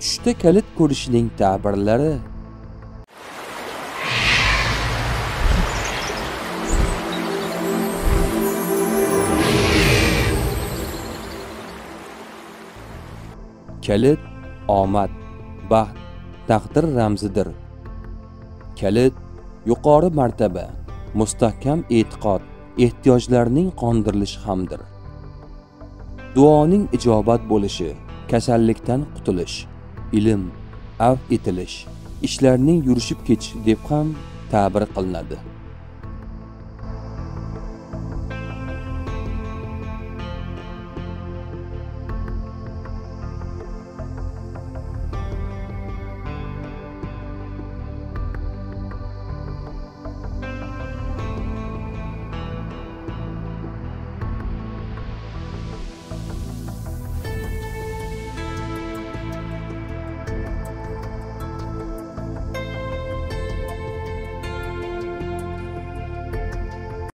tushda kalit ko'rishning ta'birlari. Kalit omad, baxt, taqdir ramzidir. Kalit yuqori martaba, mustahkam e'tiqod, ehtiyojlarning qondirilishi hamdir. Duoning ijobat bo'lishi, kasallikdan qutulish, ilm, afv etilish, ishlarning yurishib ketishi deb ham ta'bir qilinadi.